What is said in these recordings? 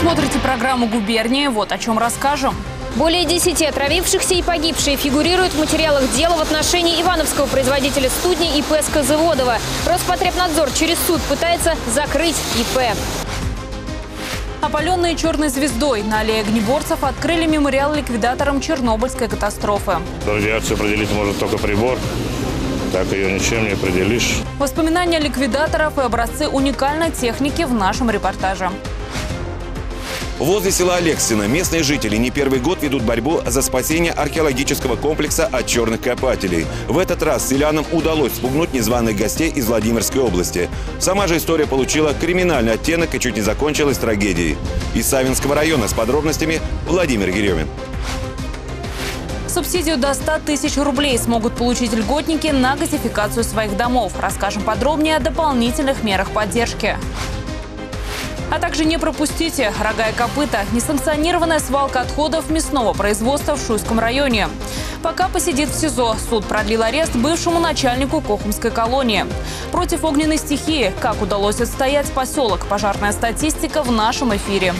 смотрите программу «Губерния». Вот о чем расскажем. Более 10 отравившихся и погибшие фигурируют в материалах дела в отношении ивановского производителя студни ИП Сказыводова. Роспотребнадзор через суд пытается закрыть ИП. Опаленные черной звездой на аллее огнеборцев открыли мемориал ликвидаторам Чернобыльской катастрофы. Радиацию определить может только прибор. Так ее ничем не определишь. Воспоминания ликвидаторов и образцы уникальной техники в нашем репортаже. Возле села Алексино местные жители не первый год ведут борьбу за спасение археологического комплекса от черных копателей. В этот раз селянам удалось спугнуть незваных гостей из Владимирской области. Сама же история получила криминальный оттенок и чуть не закончилась трагедией. Из Савинского района с подробностями Владимир Еремин. Субсидию до 100 тысяч рублей смогут получить льготники на газификацию своих домов. Расскажем подробнее о дополнительных мерах поддержки. А также не пропустите рога и копыта. Несанкционированная свалка отходов мясного производства в Шуйском районе. Пока посидит в СИЗО. Суд продлил арест бывшему начальнику Кохумской колонии. Против огненной стихии. Как удалось отстоять поселок? Пожарная статистика в нашем эфире.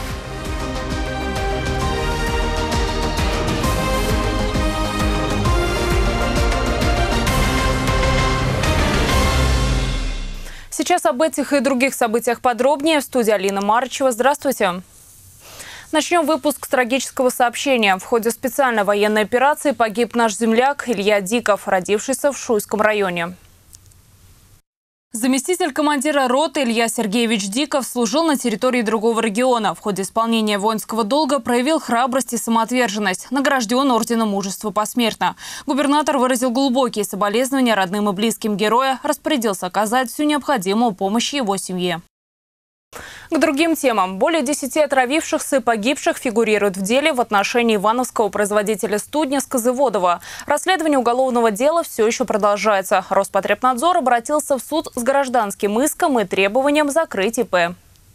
Сейчас об этих и других событиях подробнее. В студии Алина Марчева. Здравствуйте. Начнем выпуск с трагического сообщения. В ходе специальной военной операции погиб наш земляк Илья Диков, родившийся в Шуйском районе. Заместитель командира роты Илья Сергеевич Диков служил на территории другого региона. В ходе исполнения воинского долга проявил храбрость и самоотверженность. Награжден орденом мужества посмертно. Губернатор выразил глубокие соболезнования родным и близким героя, распорядился оказать всю необходимую помощь его семье. К другим темам. Более 10 отравившихся и погибших фигурируют в деле в отношении ивановского производителя студни Сказыводова. Расследование уголовного дела все еще продолжается. Роспотребнадзор обратился в суд с гражданским иском и требованием закрыть ИП.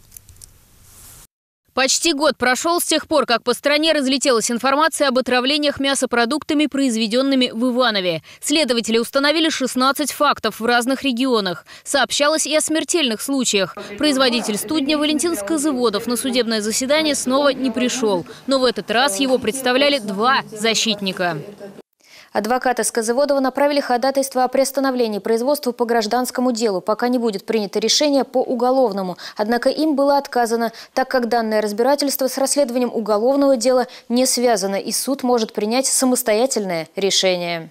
Почти год прошел с тех пор, как по стране разлетелась информация об отравлениях мясопродуктами, произведенными в Иванове. Следователи установили 16 фактов в разных регионах. Сообщалось и о смертельных случаях. Производитель студня Валентин Сказыводов на судебное заседание снова не пришел. Но в этот раз его представляли два защитника. Адвокаты Сказыводова направили ходатайство о приостановлении производства по гражданскому делу, пока не будет принято решение по уголовному. Однако им было отказано, так как данное разбирательство с расследованием уголовного дела не связано, и суд может принять самостоятельное решение.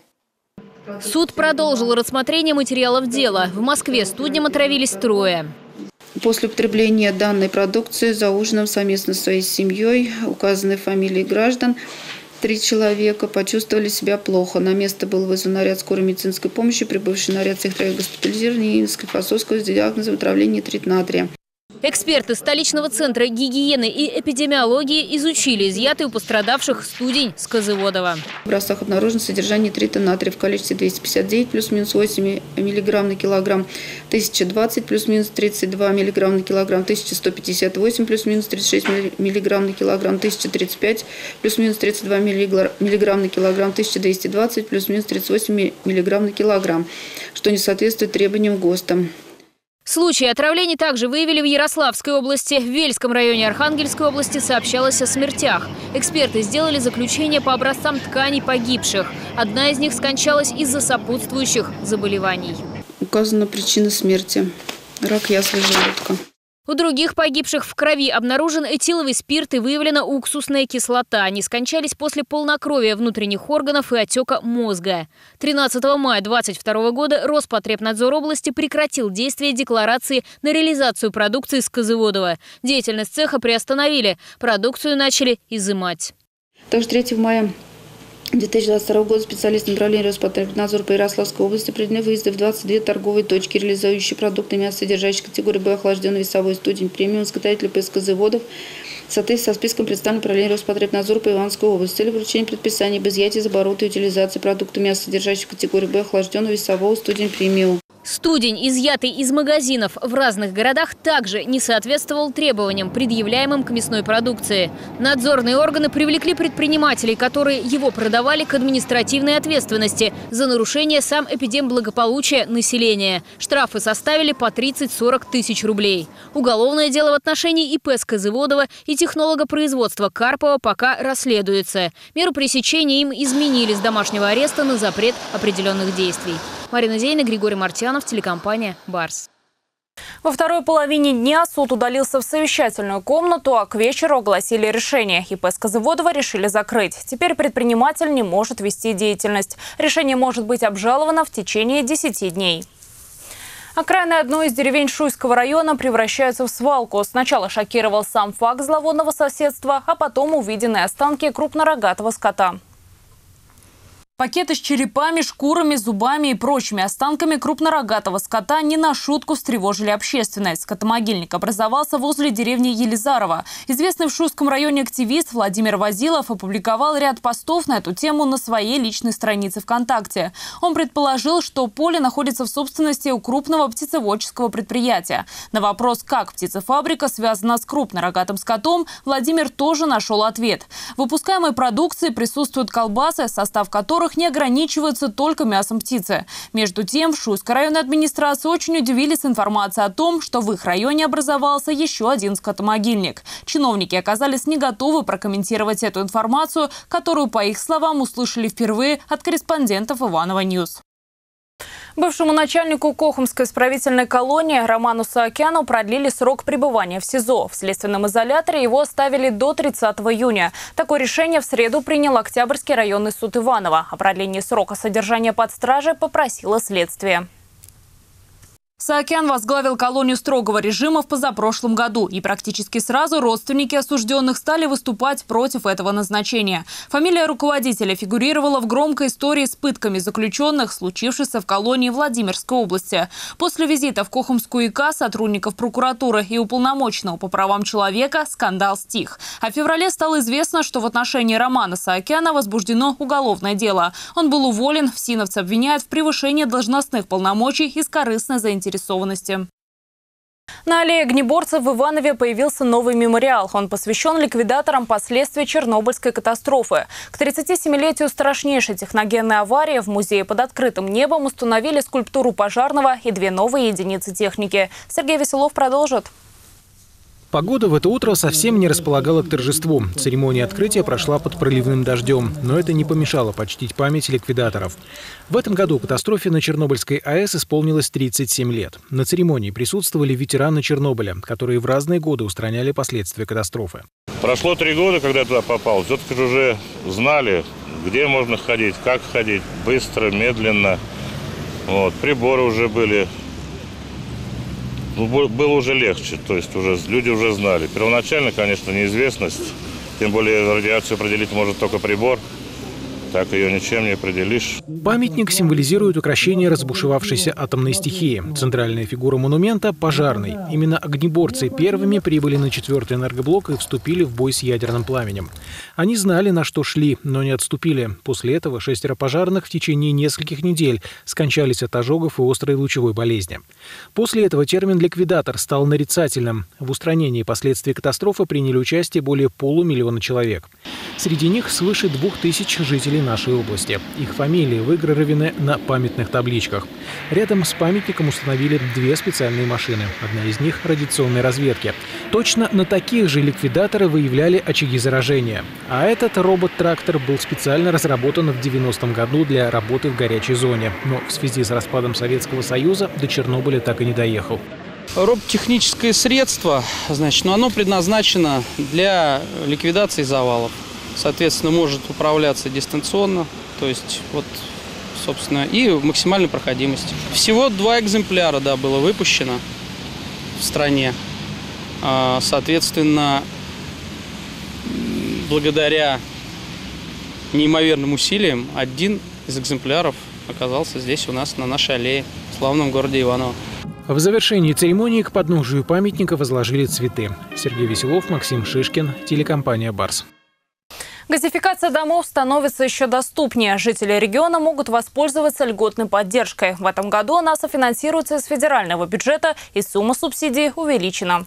Суд продолжил рассмотрение материалов дела. В Москве студням отравились трое. После употребления данной продукции за ужином совместно со своей семьей, указанной фамилии граждан, 3 человека почувствовали себя плохо. На место был вызван наряд скорой медицинской помощи. Прибывший наряд всех троих госпитализировали и Склифосовского с диагнозом отравления нитрит натрия. Эксперты столичного центра гигиены и эпидемиологии изучили изъятый у пострадавших студень Сказыводова. В образцах обнаружено содержание нитрита натрия в количестве 259 плюс-минус 8 мг на килограмм, 1020 плюс-минус 32 мг на килограмм, 1158 плюс-минус 36 мг на килограмм, 1035 плюс-минус 32 мг на килограмм, 1220 плюс-минус 38 мг на килограмм, что не соответствует требованиям ГОСТа. Случаи отравлений также выявили в Ярославской области. В Вельском районе Архангельской области сообщалось о смертях. Эксперты сделали заключение по образцам тканей погибших. Одна из них скончалась из-за сопутствующих заболеваний. Указана причина смерти – рак язвы желудка. У других погибших в крови обнаружен этиловый спирт и выявлена уксусная кислота. Они скончались после полнокровия внутренних органов и отека мозга. 13 мая 2022 года Роспотребнадзор области прекратил действие декларации на реализацию продукции Сказыводова. Деятельность цеха приостановили. Продукцию начали изымать. Также 3 мая 2022 года специалисты направления Роспотребнадзора по Ярославской области проведены выезды в 22 торговые точки, реализующие продукты мясосодержащей категории Б охлажденный весовой студень премиум изготовителя ПС Сказыводов в соответствии со списком представленных управлением Роспотребнадзора по Ивановской области. С целью вручения предписания об изъятии из оборота и утилизации продуктов мясосодержащих категории Б охлажденного весового студень премиум. Студень, изъятый из магазинов в разных городах, также не соответствовал требованиям, предъявляемым к мясной продукции. Надзорные органы привлекли предпринимателей, которые его продавали, к административной ответственности за нарушение санэпидемблагополучия населения. Штрафы составили по 30-40 тысяч рублей. Уголовное дело в отношении ИП Сказыводова и технолога производства Карпова пока расследуется. Меру пресечения им изменили с домашнего ареста на запрет определенных действий. Марина Зейна, Григорий Мартьянов, телекомпания «Барс». Во второй половине дня суд удалился в совещательную комнату, а к вечеру огласили решение. ИП Сказыводова решили закрыть. Теперь предприниматель не может вести деятельность. Решение может быть обжаловано в течение 10 дней. Окраины одной из деревень Шуйского района превращаются в свалку. Сначала шокировал сам факт зловонного соседства, а потом увиденные останки крупнорогатого скота. Пакеты с черепами, шкурами, зубами и прочими останками крупнорогатого скота не на шутку встревожили общественность. Скотомогильник образовался возле деревни Елизарова. Известный в Шуйском районе активист Владимир Возилов опубликовал ряд постов на эту тему на своей личной странице ВКонтакте. Он предположил, что поле находится в собственности у крупного птицеводческого предприятия. На вопрос, как птицефабрика связана с крупнорогатым скотом, Владимир тоже нашел ответ. В выпускаемой продукции присутствуют колбасы, состав которых не ограничиваются только мясом птицы. Между тем, в Шуйской районной администрации очень удивились информацией о том, что в их районе образовался еще один скотомогильник. Чиновники оказались не готовы прокомментировать эту информацию, которую, по их словам, услышали впервые от корреспондентов Иванова Ньюс. Бывшему начальнику Кохумской исправительной колонии Роману Саакяну продлили срок пребывания в СИЗО. В следственном изоляторе его оставили до 30 июня. Такое решение в среду принял Октябрьский районный суд Иваново. О продлении срока содержания под стражей попросило следствие. Саакян возглавил колонию строгого режима в позапрошлом году. И практически сразу родственники осужденных стали выступать против этого назначения. Фамилия руководителя фигурировала в громкой истории с пытками заключенных, случившейся в колонии Владимирской области. После визита в Кохумскую ИК сотрудников прокуратуры и уполномоченного по правам человека скандал стих. А в феврале стало известно, что в отношении Романа Саакяна возбуждено уголовное дело. Он был уволен. ФСИНовцы обвиняют в превышении должностных полномочий из корыстной заинтересованности. На аллее огнеборцев в Иванове появился новый мемориал. Он посвящен ликвидаторам последствий Чернобыльской катастрофы. К 37-летию страшнейшей техногенной аварии в музее под открытым небом установили скульптуру пожарного и 2 новые единицы техники. Сергей Веселов продолжит. Погода в это утро совсем не располагала к торжеству. Церемония открытия прошла под проливным дождем, но это не помешало почтить память ликвидаторов. В этом году катастрофе на Чернобыльской АЭС исполнилось 37 лет. На церемонии присутствовали ветераны Чернобыля, которые в разные годы устраняли последствия катастрофы. Прошло 3 года, когда я туда попал. Все-таки уже знали, где можно ходить, как ходить, быстро, медленно. Приборы уже были. Было уже легче, то есть люди уже знали. Первоначально, конечно, неизвестность, тем более радиацию определить может только прибор. Так ее ничем не определишь. Памятник символизирует укрощение разбушевавшейся атомной стихии. Центральная фигура монумента – пожарный. Именно огнеборцы первыми прибыли на 4-й энергоблок и вступили в бой с ядерным пламенем. Они знали, на что шли, но не отступили. После этого 6 пожарных в течение нескольких недель скончались от ожогов и острой лучевой болезни. После этого термин «ликвидатор» стал нарицательным. В устранении последствий катастрофы приняли участие более 500 000 человек. Среди них свыше 2000 жителей нашей области. Их фамилии выгравированы на памятных табличках. Рядом с памятником установили 2 специальные машины. Одна из них – радиационной разведки. Точно на таких же ликвидаторы выявляли очаги заражения. А этот робот-трактор был специально разработан в 90-м году для работы в горячей зоне. Но в связи с распадом Советского Союза до Чернобыля так и не доехал. Роботехническое средство, оно предназначено для ликвидации завалов. Соответственно, может управляться дистанционно, то есть, собственно, и в максимальной проходимости. Всего 2 экземпляра, было выпущено в стране. Соответственно, благодаря неимоверным усилиям, 1 из экземпляров оказался здесь у нас, на нашей аллее, в славном городе Иваново. В завершении церемонии к подножию памятника возложили цветы. Сергей Веселов, Максим Шишкин, телекомпания «Барс». Газификация домов становится еще доступнее. Жители региона могут воспользоваться льготной поддержкой. В этом году она софинансируется из федерального бюджета, и сумма субсидий увеличена.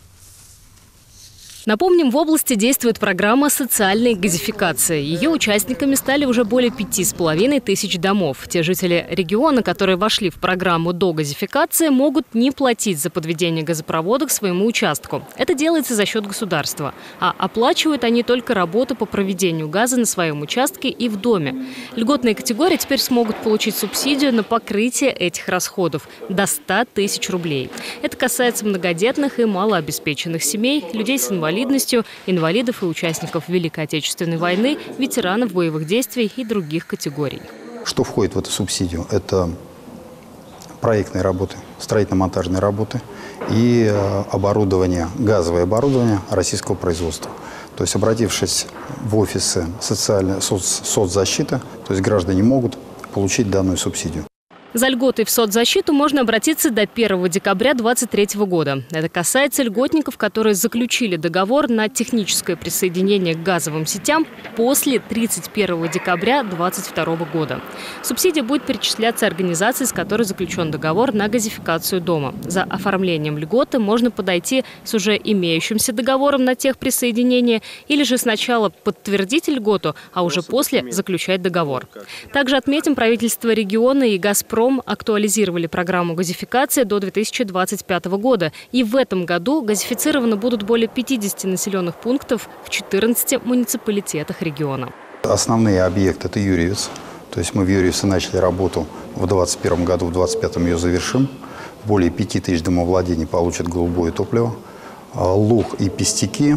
Напомним, в области действует программа социальной газификации. Ее участниками стали уже более 5500 домов. Те жители региона, которые вошли в программу до газификации, могут не платить за подведение газопровода к своему участку. Это делается за счет государства. А оплачивают они только работу по проведению газа на своем участке и в доме. Льготные категории теперь смогут получить субсидию на покрытие этих расходов до 100 тысяч рублей. Это касается многодетных и малообеспеченных семей, людей с инвалидностью, инвалидов и участников Великой Отечественной войны, ветеранов боевых действий и других категорий. Что входит в эту субсидию? Это проектные работы, строительно-монтажные работы и оборудование, газовое оборудование российского производства. То есть, обратившись в офисы соцзащиты, то есть граждане могут получить данную субсидию. За льготой в соцзащиту можно обратиться до 1 декабря 2023 года. Это касается льготников, которые заключили договор на техническое присоединение к газовым сетям после 31 декабря 2022 года. Субсидия будет перечисляться организации, с которой заключен договор на газификацию дома. За оформлением льготы можно подойти с уже имеющимся договором на техприсоединение или же сначала подтвердить льготу, а уже после заключать договор. Также отметим, правительство региона и «Газпром» актуализировали программу газификации до 2025 года. И в этом году газифицировано будут более 50 населенных пунктов в 14 муниципалитетах региона. Основные объекты – это Юрьевец. То есть мы в Юрьевце начали работу в 2021 году, в 2025 ее завершим. Более 5000 домовладений получат голубое топливо. Луг и Пестяки.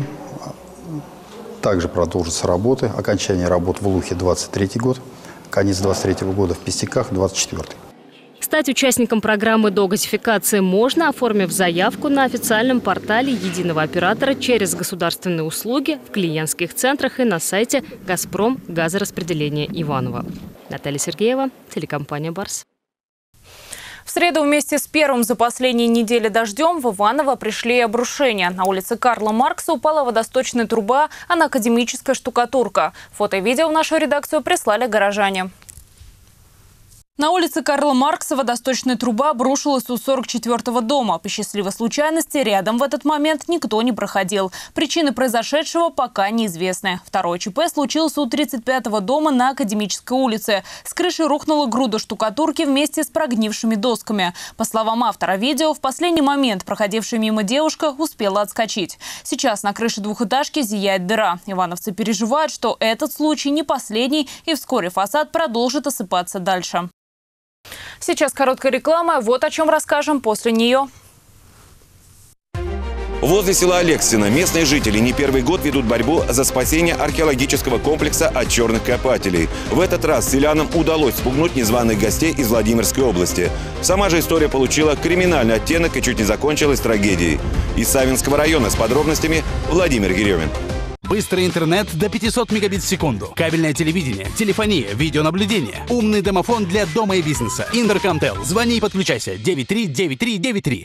Также продолжатся работы. Окончание работ в Лухе 2023 год. Конец 2023 года в Пестяках 2024. Стать участником программы до газификации можно, оформив заявку на официальном портале единого оператора через государственные услуги в клиентских центрах и на сайте «Газпром» газораспределения Иваново. Наталья Сергеева, телекомпания «Барс». В среду вместе с первым за последние недели дождем в Иваново пришли обрушения. На улице Карла Маркса упала водосточная труба, а на академическая штукатурка. Фото и видео в нашу редакцию прислали горожане. На улице Карла Маркса водосточная труба обрушилась у 44-го дома. По счастливой случайности рядом в этот момент никто не проходил. Причины произошедшего пока неизвестны. Второе ЧП случилось у 35-го дома на Академической улице. С крыши рухнула груда штукатурки вместе с прогнившими досками. По словам автора видео, в последний момент проходившая мимо девушка успела отскочить. Сейчас на крыше двухэтажки зияет дыра. Ивановцы переживают, что этот случай не последний, и вскоре фасад продолжит осыпаться дальше. Сейчас короткая реклама. Вот о чем расскажем после нее. Возле села Алексино местные жители не первый год ведут борьбу за спасение археологического комплекса от черных копателей. В этот раз селянам удалось спугнуть незваных гостей из Владимирской области. Сама же история получила криминальный оттенок и чуть не закончилась трагедией. Из Савинского района с подробностями Владимир Еремин. Быстрый интернет до 500 мегабит в секунду. Кабельное телевидение, телефония, видеонаблюдение. Умный домофон для дома и бизнеса. Интеркомтел. Звони и подключайся. 939393.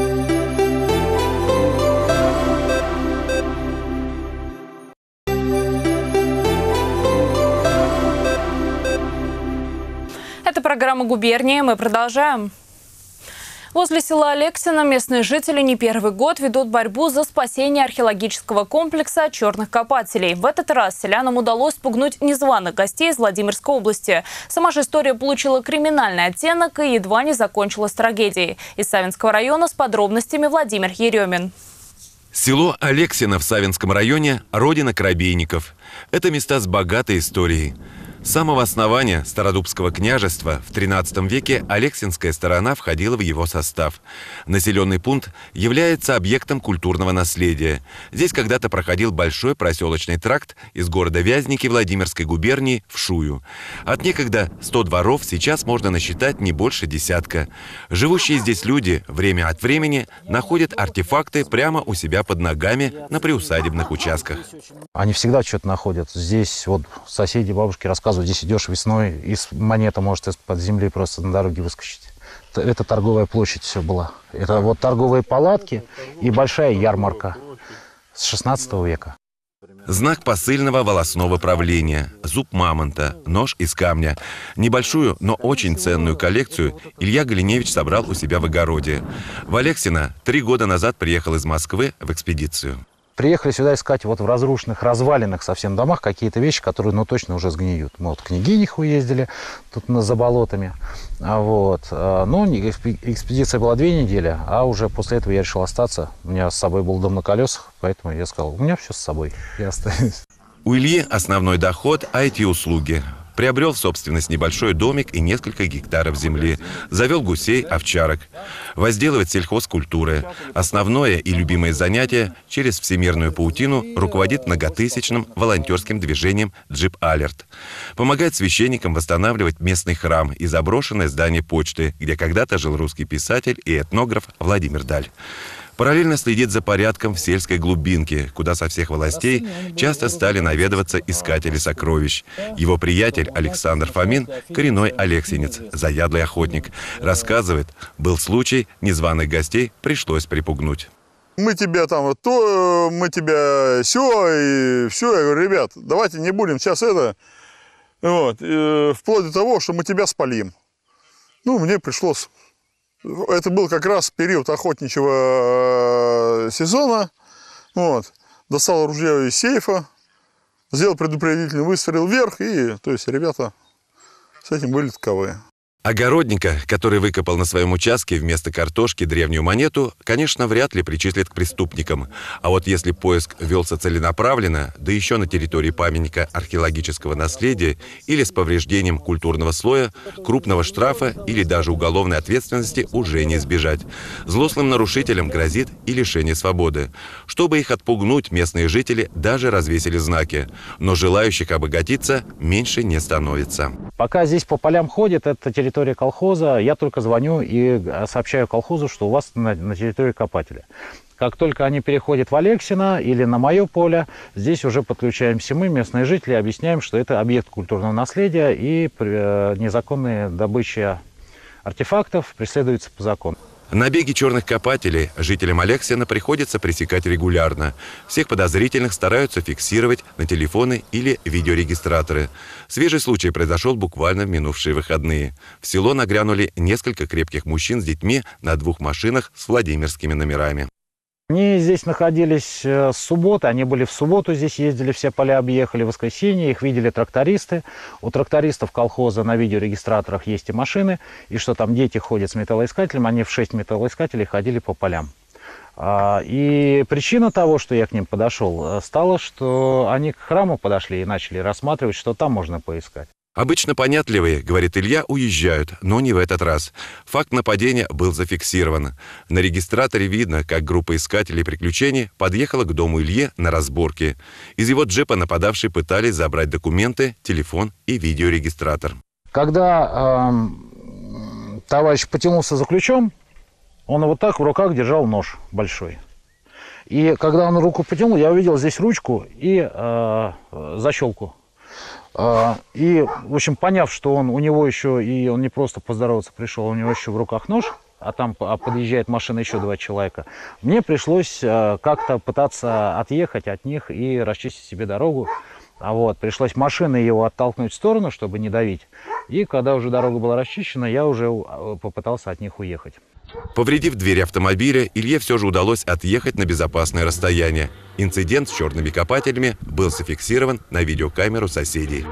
Это программа «Губерния». Мы продолжаем. Возле села Алексино местные жители не первый год ведут борьбу за спасение археологического комплекса от черных копателей. В этот раз селянам удалось спугнуть незваных гостей из Владимирской области. Сама же история получила криминальный оттенок и едва не закончилась трагедией. Из Савинского района с подробностями Владимир Еремин. Село Алексино в Савинском районе – родина корабейников. Это места с богатой историей. С самого основания Стародубского княжества в XIII веке Алексинская сторона входила в его состав. Населенный пункт является объектом культурного наследия. Здесь когда-то проходил большой проселочный тракт из города Вязники Владимирской губернии в Шую. От некогда 100 дворов сейчас можно насчитать не больше десятка. Живущие здесь люди время от времени находят артефакты прямо у себя под ногами на приусадебных участках. Они всегда что-то находят. Здесь вот соседи, бабушки рассказывают, здесь идешь весной, и монета может из-под земли просто на дороге выскочить. Это торговая площадь все была. Это вот торговые палатки и большая ярмарка с 16 века. Знак посыльного волосного правления, зуб мамонта, нож из камня. Небольшую, но очень ценную коллекцию Илья Галиневич собрал у себя в огороде. В Алексино 3 года назад приехал из Москвы в экспедицию. Приехали сюда искать вот в разрушенных, разваленных совсем домах какие-то вещи, которые, ну, точно уже сгниют. Мы вот к Княгиниху ездили, тут за болотами. Вот. Ну, экспедиция была 2 недели, а уже после этого я решил остаться. У меня с собой был дом на колесах, поэтому я сказал, у меня все с собой, я остаюсь. У Ильи основной доход – IT-услуги. Приобрел в собственность небольшой домик и несколько гектаров земли. Завел гусей, овчарок. Возделывает сельхозкультуры. Основное и любимое занятие – через всемирную паутину руководит многотысячным волонтерским движением «Джип Алерт». Помогает священникам восстанавливать местный храм и заброшенное здание почты, где когда-то жил русский писатель и этнограф Владимир Даль. Параллельно следит за порядком в сельской глубинке, куда со всех властей часто стали наведываться искатели сокровищ. Его приятель Александр Фомин – коренной алексинец, заядлый охотник. Рассказывает, был случай, незваных гостей пришлось припугнуть. Мы тебя там то, мы тебя сё, и все. Я говорю, ребят, давайте не будем сейчас это, вот, вплоть до того, что мы тебя спалим. Ну, мне пришлось. Это был как раз период охотничьего сезона. Вот. Достал ружье из сейфа, сделал предупредительный выстрел вверх, и то есть ребята с этим были таковые. Огородника, который выкопал на своем участке вместо картошки древнюю монету, конечно, вряд ли причислят к преступникам. А вот если поиск велся целенаправленно, да еще на территории памятника археологического наследия или с повреждением культурного слоя, крупного штрафа или даже уголовной ответственности уже не избежать. Злостным нарушителям грозит и лишение свободы. Чтобы их отпугнуть, местные жители даже развесили знаки. Но желающих обогатиться меньше не становится. Пока здесь по полям ходит, это территория колхоза, я только звоню и сообщаю колхозу, что у вас на территории копателя. Как только они переходят в Алексино или на мое поле, здесь уже подключаемся мы, местные жители, объясняем, что это объект культурного наследия и незаконная добыча артефактов преследуется по закону. Набеги черных копателей жителям Алексино приходится пресекать регулярно. Всех подозрительных стараются фиксировать на телефоны или видеорегистраторы. Свежий случай произошел буквально в минувшие выходные. В село нагрянули несколько крепких мужчин с детьми на 2 машинах с владимирскими номерами. Они здесь находились с субботы, они были в субботу, здесь ездили, все поля объехали, в воскресенье, их видели трактористы. У трактористов колхоза на видеорегистраторах есть и машины, и что там дети ходят с металлоискателем, они в 6 металлоискателей ходили по полям. И причина того, что я к ним подошел, стала, что они к храму подошли и начали рассматривать, что там можно поискать. Обычно понятливые, говорит Илья, уезжают, но не в этот раз. Факт нападения был зафиксирован. На регистраторе видно, как группа искателей приключений подъехала к дому Ильи на разборке. Из его джипа нападавшие пытались забрать документы, телефон и видеорегистратор. Когда товарищ потянулся за ключом, он вот так в руках держал нож большой. И когда он руку потянул, я увидел здесь ручку и защелку. И, в общем, поняв, что у него еще, и он не просто поздороваться пришел, у него еще в руках нож, а там подъезжает машина еще 2 человека, мне пришлось как-то пытаться отъехать от них и расчистить себе дорогу. Вот, пришлось машиной его оттолкнуть в сторону, чтобы не давить. И когда уже дорога была расчищена, я уже попытался от них уехать. Повредив дверь автомобиля, Илье все же удалось отъехать на безопасное расстояние. Инцидент с черными копателями был зафиксирован на видеокамеру соседей.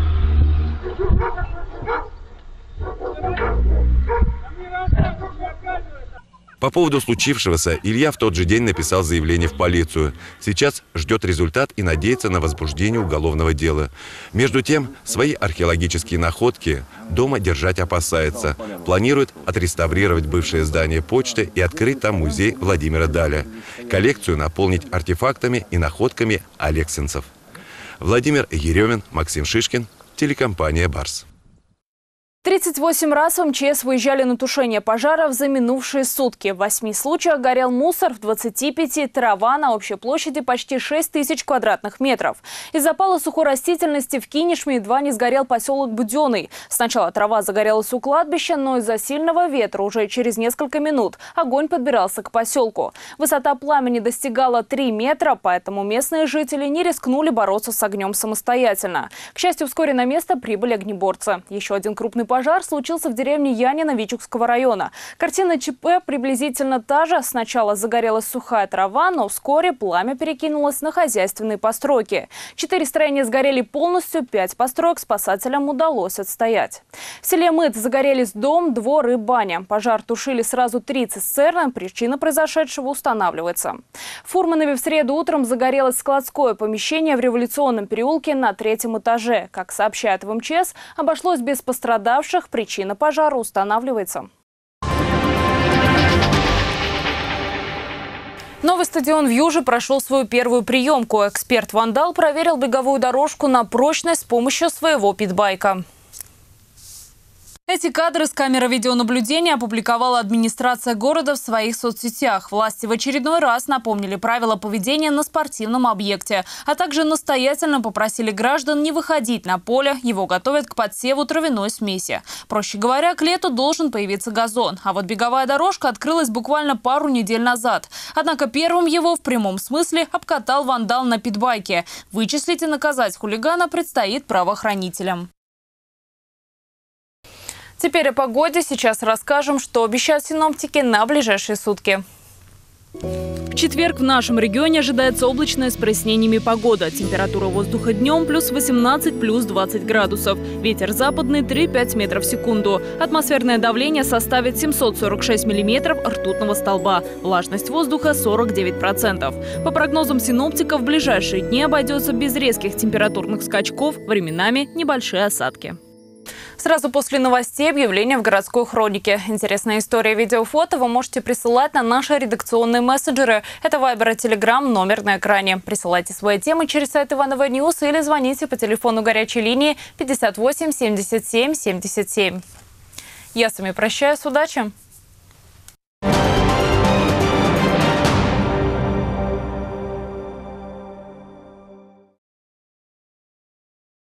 По поводу случившегося Илья в тот же день написал заявление в полицию. Сейчас ждет результат и надеется на возбуждение уголовного дела. Между тем, свои археологические находки дома держать опасается. Планирует отреставрировать бывшее здание почты и открыть там музей Владимира Даля. Коллекцию наполнить артефактами и находками алексинцев. Владимир Еремин, Максим Шишкин, телекомпания «Барс». 38 раз в МЧС выезжали на тушение пожаров за минувшие сутки. В 8 случаях горел мусор, в 25 – трава на общей площади почти 6 тысяч квадратных метров. Из запала сухой растительности в Кинешме едва не сгорел поселок Буденный. Сначала трава загорелась у кладбища, но из-за сильного ветра уже через несколько минут огонь подбирался к поселку. Высота пламени достигала 3 метра, поэтому местные жители не рискнули бороться с огнем самостоятельно. К счастью, вскоре на место прибыли огнеборцы. Еще один крупный пожар случился в деревне Янина Вичугского района. Картина ЧП приблизительно та же. Сначала загорелась сухая трава, но вскоре пламя перекинулось на хозяйственные постройки. 4 строения сгорели полностью, 5 построек спасателям удалось отстоять. В селе Мыт загорелись дом, двор и баня. Пожар тушили сразу 3 цистерны. Причина произошедшего устанавливается. В Фурманове в среду утром загорелось складское помещение в Революционном переулке на 3-м этаже. Как сообщают в МЧС, обошлось без пострадавших. Причина пожара устанавливается. Новый стадион в Юже прошел свою первую приемку. Эксперт Вандал проверил беговую дорожку на прочность с помощью своего питбайка. Эти кадры с камеры видеонаблюдения опубликовала администрация города в своих соцсетях. Власти в очередной раз напомнили правила поведения на спортивном объекте, а также настоятельно попросили граждан не выходить на поле. Его готовят к подсеву травяной смеси. Проще говоря, к лету должен появиться газон. А вот беговая дорожка открылась буквально пару недель назад. Однако первым его в прямом смысле обкатал вандал на питбайке. Вычислить и наказать хулигана предстоит правоохранителям. Теперь о погоде. Сейчас расскажем, что обещают синоптики на ближайшие сутки. В четверг в нашем регионе ожидается облачная с прояснениями погода. Температура воздуха днем плюс 18, плюс 20 градусов. Ветер западный 3-5 метров в секунду. Атмосферное давление составит 746 миллиметров ртутного столба. Влажность воздуха 49%. По прогнозам синоптиков, в ближайшие дни обойдется без резких температурных скачков, временами небольшие осадки. Сразу после новостей объявления в городской хронике. Интересная история, видео, фото вы можете присылать на наши редакционные мессенджеры. Это Viber и Telegram, номер на экране. Присылайте свои темы через сайт Иваново Ньюс или звоните по телефону горячей линии 58 77 77. Я с вами прощаюсь. Удачи!